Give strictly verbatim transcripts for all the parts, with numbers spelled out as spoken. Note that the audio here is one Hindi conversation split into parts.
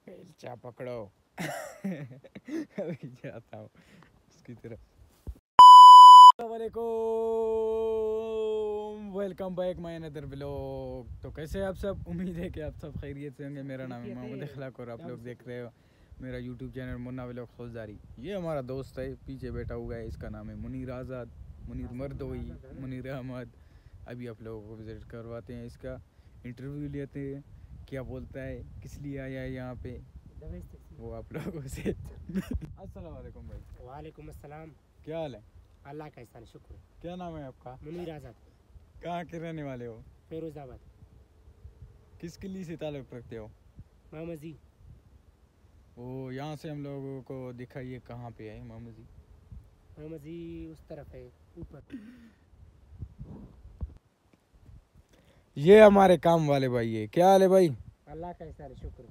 बेलचा पकड़ो। अभी जाता हूँ उसकी तरफ। अस्सलामुअलैकुम, welcome back my another vlog. तो कैसे हैं आप सब? उम्मीद है कि आप सब खैरियत से होंगे। मेरा नाम है मोहम्मद अखलाक और आप लोग देख रहे हो मेरा यूट्यूब चैनल मुन्ना व्लॉग खौजदारी। ये हमारा दोस्त है, पीछे बैठा हुआ है, इसका नाम है मुनीर आज़ाद, मुनीर मर्दोई, मुनीर अहमद। अभी आप लोगों को विजिट करवाते हैं, इसका इंटरव्यू लेते हैं, क्या बोलता है, किस लिए आया है यहाँ पे, वो आप लोगों से। अस्सलाम वालेकुम भाई। वालेकुम अस्सलाम। क्या हाल है? अल्लाह का एहसान, शुक्र। क्या नाम है आपका? मुनीर आज़ाद। कहाँ के रहने वाले हो? फिरोजाबाद। किस किले से ताल्लुक़ रखते हो? मामजी। वो यहाँ से हम लोगों को दिखाइए कहाँ पे है मामजी। मामजी उस तरफ है, ऊपर। ये हमारे काम वाले भाई है। क्या हाल है भाई? अल्लाह का एहसान, शुक्र।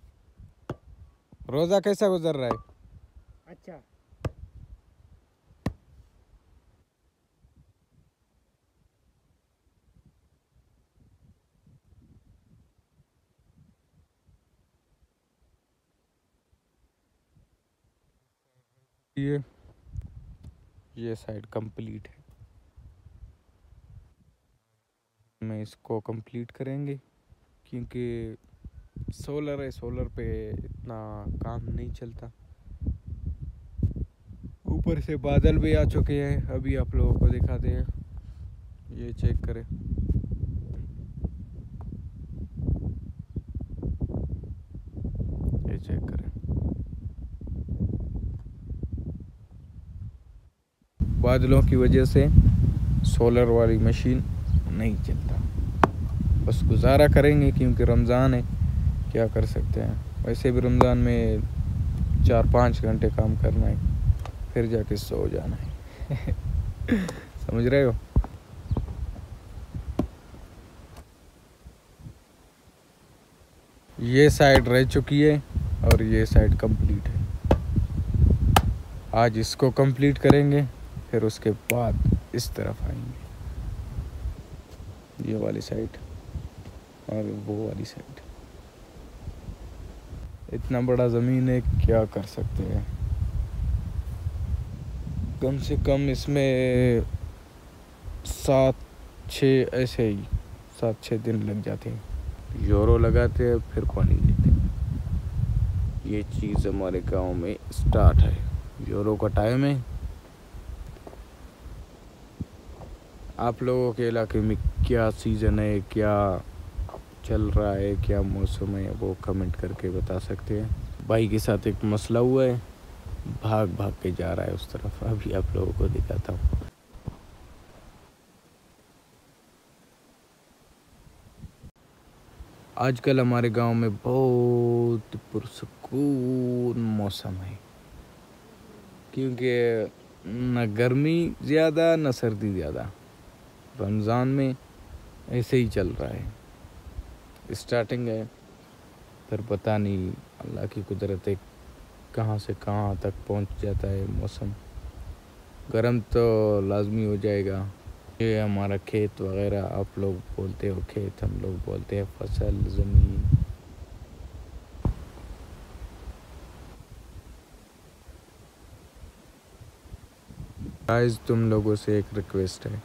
रोज़ा कैसा गुजर रहा है? अच्छा। ये ये साइड कंप्लीट है, मैं इसको कंप्लीट करेंगे क्योंकि सोलर है, सोलर पे इतना काम नहीं चलता। ऊपर से बादल भी आ चुके हैं, अभी आप लोगों को दिखाते हैं। ये चेक करें, ये चेक करें, बादलों की वजह से सोलर वाली मशीन नहीं चलता। बस गुजारा करेंगे क्योंकि रमज़ान है, क्या कर सकते हैं। वैसे भी रमज़ान में चार पाँच घंटे काम करना है, फिर जाके सो जाना है। समझ रहे हो? ये साइड रह चुकी है और ये साइड कंप्लीट है। आज इसको कंप्लीट करेंगे, फिर उसके बाद इस तरफ आएंगे, ये वाली साइड और वो वाली साइड। इतना बड़ा ज़मीन है, क्या कर सकते हैं। कम से कम इसमें सात छः ऐसे ही सात छः दिन लग जाते हैं। यूरो लगाते हैं, फिर पानी देते हैं। ये चीज़ हमारे गांव में स्टार्ट है। यूरो का टाइम है। आप लोगों के इलाके में क्या सीज़न है, क्या चल रहा है, क्या मौसम है, वो कमेंट करके बता सकते हैं। भाई के साथ एक मसला हुआ है, भाग भाग के जा रहा है उस तरफ। अभी आप लोगों को दिखाता हूँ। आजकल हमारे गांव में बहुत पुरसकून मौसम है, क्योंकि न गर्मी ज़्यादा न सर्दी ज़्यादा। रमज़ान में ऐसे ही चल रहा है, स्टार्टिंग है, फिर पता नहीं अल्लाह की कुदरत है कहाँ से कहाँ तक पहुँच जाता है मौसम। गर्म तो लाजमी हो जाएगा। ये हमारा खेत वगैरह, आप लोग बोलते हो खेत, हम लोग बोलते हैं फसल, ज़मीन। गाइस, तुम लोगों से एक रिक्वेस्ट है,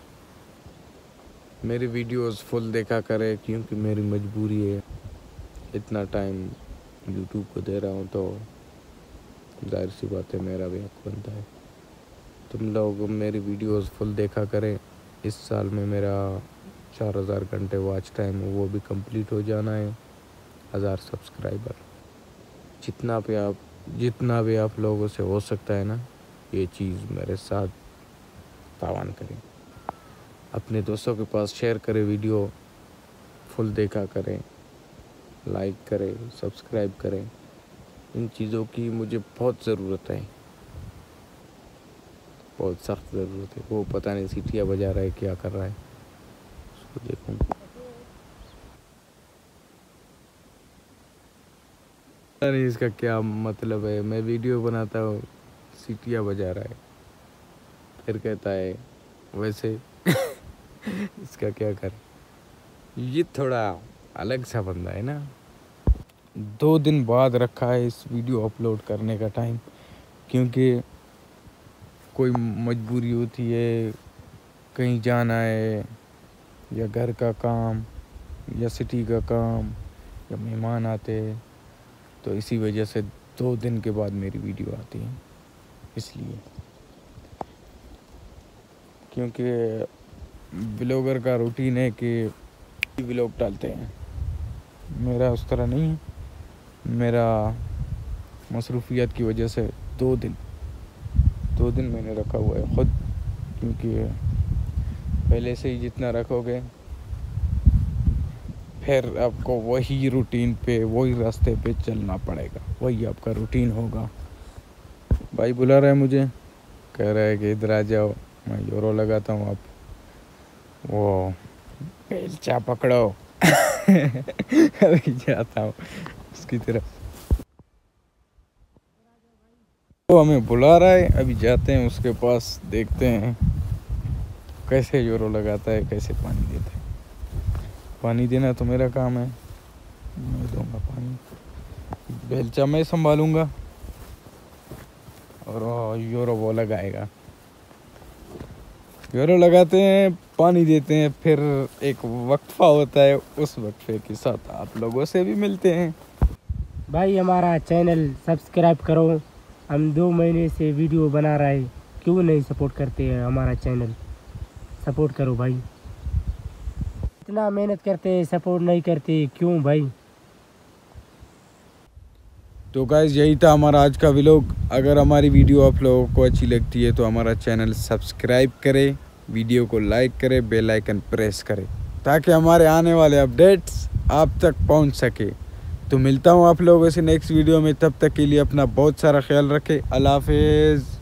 मेरी वीडियोस फुल देखा करें क्योंकि मेरी मजबूरी है। इतना टाइम यूट्यूब को दे रहा हूँ तो जाहिर सी बात है मेरा भी हक बनता है। तुम लोग मेरी वीडियोस फुल देखा करें। इस साल में मेरा चार हज़ार घंटे वॉच टाइम वो भी कंप्लीट हो जाना है। हज़ार सब्सक्राइबर, जितना भी आप जितना भी आप लोगों से हो सकता है ना, ये चीज़ मेरे साथ तावान करें। अपने दोस्तों के पास शेयर करें, वीडियो फुल देखा करें, लाइक करें, सब्सक्राइब करें। इन चीज़ों की मुझे बहुत ज़रूरत है, बहुत सख्त ज़रूरत है। वो पता नहीं सीटियाँ बजा रहा है, क्या कर रहा है, उसको देखूँ। पता नहीं इसका क्या मतलब है। मैं वीडियो बनाता हूँ, सीटियाँ बजा रहा है, फिर कहता है वैसे। इसका क्या कर। ये थोड़ा अलग सा बंदा है ना। दो दिन बाद रखा है इस वीडियो अपलोड करने का टाइम, क्योंकि कोई मजबूरी होती है, कहीं जाना है या घर का काम या सिटी का काम या मेहमान आते हैं, तो इसी वजह से दो दिन के बाद मेरी वीडियो आती है। इसलिए क्योंकि ब्लॉगर का रूटीन है कि व्लॉग डालते हैं, मेरा उस तरह नहीं है। मेरा मसरूफियत की वजह से दो दिन दो दिन मैंने रखा हुआ है ख़ुद, क्योंकि पहले से ही जितना रखोगे फिर आपको वही रूटीन पे, वही रास्ते पे चलना पड़ेगा, वही आपका रूटीन होगा। भाई बुला रहा है मुझे, कह रहा है कि इधर आ जाओ, मैं यूरो लगाता हूँ, आप वो बेलचा पकड़ो। अभी जाता हूँ उसकी तरफ, वो हमें बुला रहा है, अभी जाते हैं उसके पास, देखते हैं कैसे यूरो लगाता है, कैसे पानी देता है। पानी देना तो मेरा काम है, मैं दूंगा पानी, बेलचा मैं संभालूंगा और यूरो वो लगाएगा। यूरो लगाते हैं, पानी देते हैं, फिर एक वक्फा होता है, उस वक्फे के साथ आप लोगों से भी मिलते हैं। भाई हमारा चैनल सब्सक्राइब करो, हम दो महीने से वीडियो बना रहे हैं, क्यों नहीं सपोर्ट करते हैं हमारा चैनल? सपोर्ट करो भाई, इतना मेहनत करते हैं, सपोर्ट नहीं करते क्यों भाई? तो गाइस यही था हमारा आज का व्लॉग। अगर हमारी वीडियो आप लोगों को अच्छी लगती है तो हमारा चैनल सब्सक्राइब करें, वीडियो को लाइक करें, बेल आइकन प्रेस करें, ताकि हमारे आने वाले अपडेट्स आप तक पहुंच सके। तो मिलता हूं आप लोगों से नेक्स्ट वीडियो में, तब तक के लिए अपना बहुत सारा ख्याल रखें। अल्लाह हाफिज़।